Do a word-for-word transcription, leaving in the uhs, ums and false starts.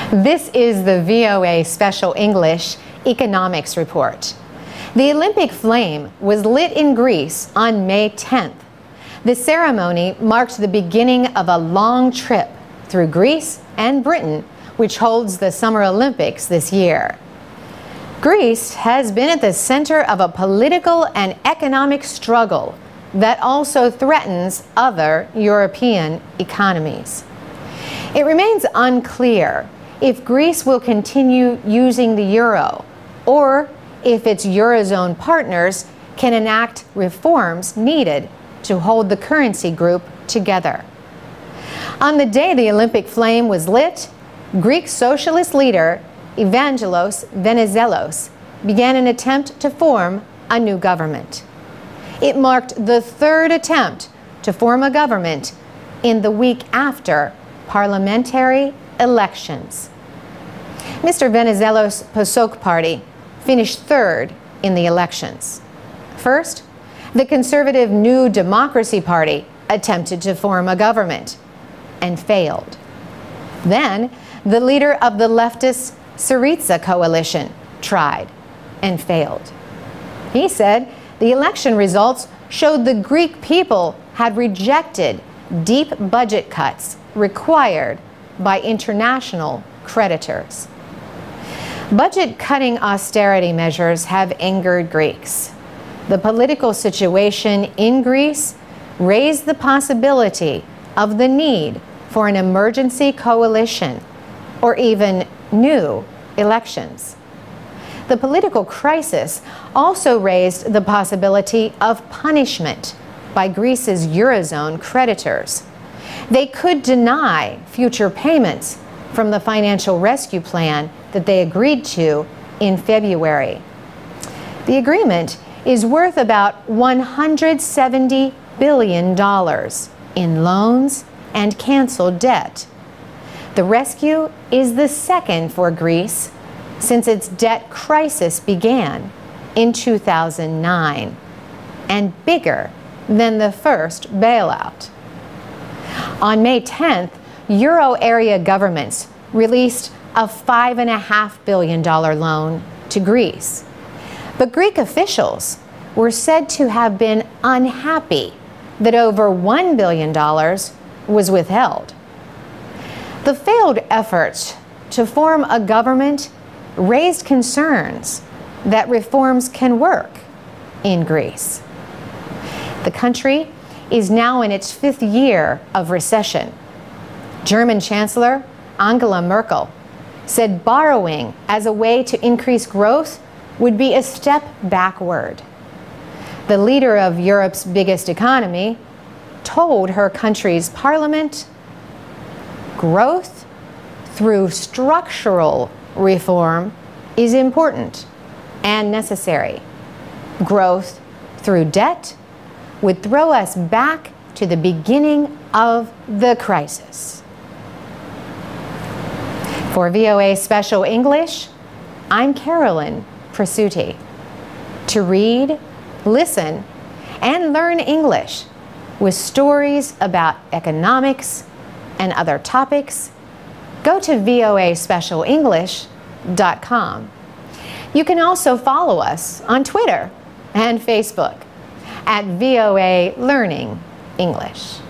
This is the V O A Special English Economics Report. The Olympic flame was lit in Greece on May tenth. The ceremony marked the beginning of a long trip through Greece and Britain, which holds the Summer Olympics this year. Greece has been at the center of a political and economic struggle that also threatens other European economies. It remains unclear if Greece will continue using the euro or if its Eurozone partners can enact reforms needed to hold the currency group together. On the day the Olympic flame was lit, Greek socialist leader Evangelos Venizelos began an attempt to form a new government. It marked the third attempt to form a government in the week after parliamentary elections. Mister Venizelos' PASOK party finished third in the elections. First, the conservative New Democracy Party attempted to form a government and failed. Then, the leader of the leftist Syriza coalition tried and failed. He said the election results showed the Greek people had rejected deep budget cuts required by international creditors. Budget-cutting austerity measures have angered Greeks. The political situation in Greece raised the possibility of the need for an emergency coalition or even new elections. The political crisis also raised the possibility of punishment by Greece's Eurozone creditors. They could deny future payments from the financial rescue plan that they agreed to in February. The agreement is worth about one hundred seventy billion dollars in loans and canceled debt. The rescue is the second for Greece since its debt crisis began in two thousand nine, and bigger than the first bailout. On May tenth, Euro area governments released a five point five billion dollars loan to Greece. But Greek officials were said to have been unhappy that over one billion dollars was withheld. The failed efforts to form a government raised concerns that reforms can work in Greece. The country is now in its fifth year of recession. German Chancellor Angela Merkel said borrowing as a way to increase growth would be a step backward. The leader of Europe's biggest economy told her country's parliament, growth through structural reform is important and necessary. Growth through debt would throw us back to the beginning of the crisis. For V O A Special English, I'm Carolyn Presutti. To read, listen, and learn English with stories about economics and other topics, go to V O A special english dot com. You can also follow us on Twitter and Facebook at V O A Learning English.